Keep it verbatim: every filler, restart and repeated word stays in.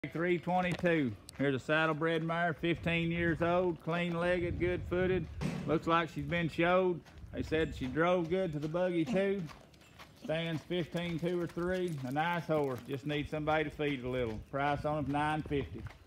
three twenty-two. Here's a saddlebred mare, fifteen years old, clean-legged, good-footed. Looks like she's been showed. They said she drove good to the buggy too. Stands fifteen two or three. A nice horse. Just needs somebody to feed it a little. Price on him nine fifty.